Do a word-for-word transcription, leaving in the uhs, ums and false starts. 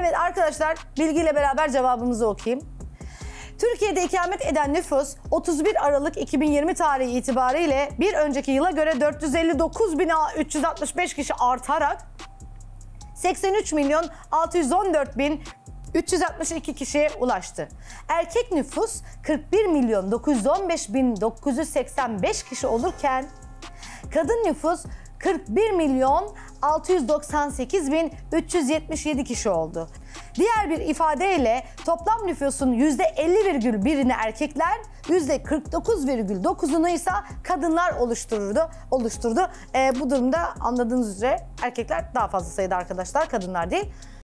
Evet arkadaşlar, bilgiyle beraber cevabımızı okuyayım. Türkiye'de ikamet eden nüfus otuz bir Aralık iki bin yirmi tarihi itibariyle bir önceki yıla göre dört yüz elli dokuz bin üç yüz altmış beş kişi artarak seksen üç milyon altı yüz on dört bin üç yüz altmış iki kişiye ulaştı. Erkek nüfus kırk bir milyon dokuz yüz on beş bin dokuz yüz seksen beş kişi olurken kadın nüfus kırk bir milyon altı yüz doksan sekiz bin üç yüz yetmiş yedi kişi oldu. Diğer bir ifadeyle toplam nüfusun yüzde elli virgül birini erkekler, yüzde kırk dokuz virgül dokuzunu ise kadınlar oluştururdu, oluşturdu. Ee, bu durumda anladığınız üzere erkekler daha fazla sayıda arkadaşlar, kadınlar değil.